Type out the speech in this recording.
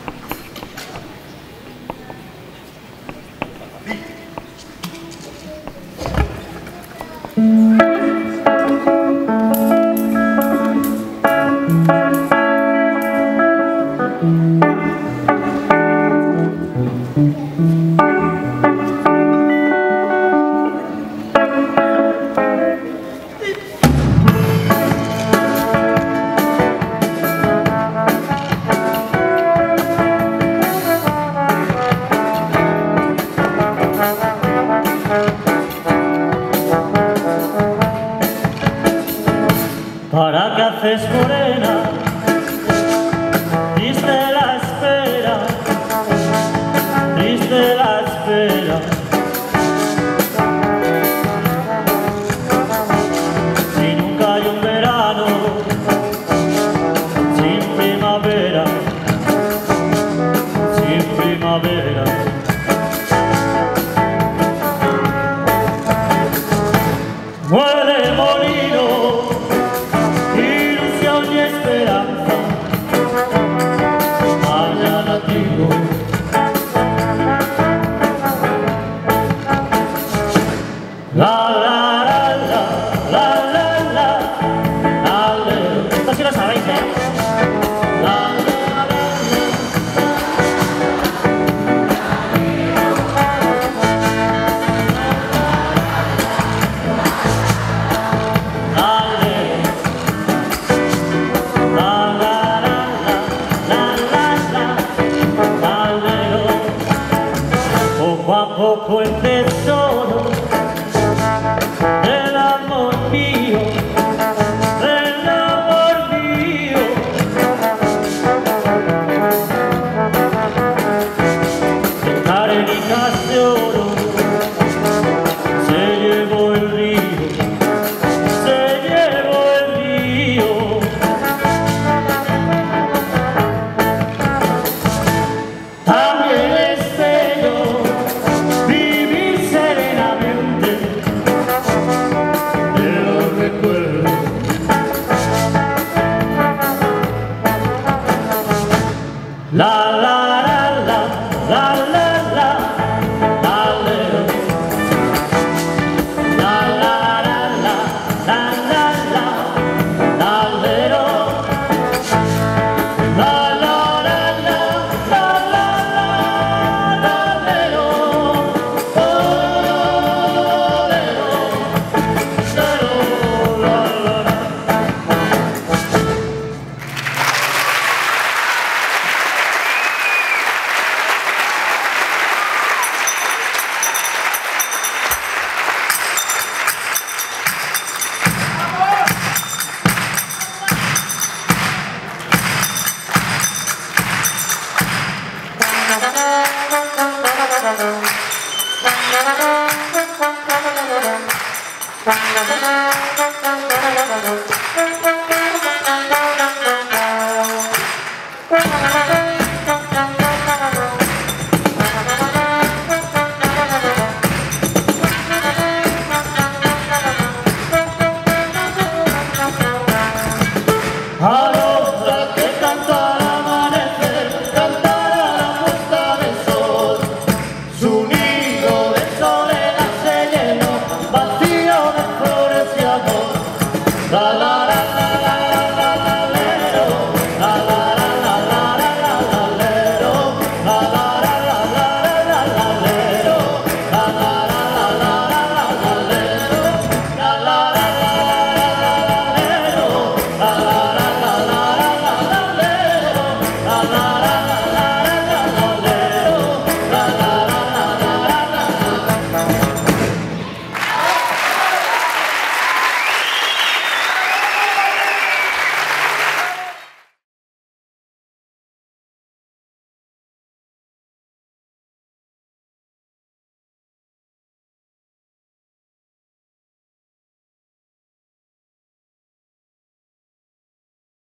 ¿Para qué haces, morena? Diste la espera, diste la espera. Si nunca hay un verano sin primavera, sin primavera. Muere el molino, ilusión y esperanza. Mañana digo, la la la la la la la la. Esto sí lo sabéis, ¿eh? La la la poco a poco el tesoro del amor mío, del amor mío. En arenas de oro se llevó el río, se llevó el río. También es bello vivir serenamente de los recuerdos. La la la la la.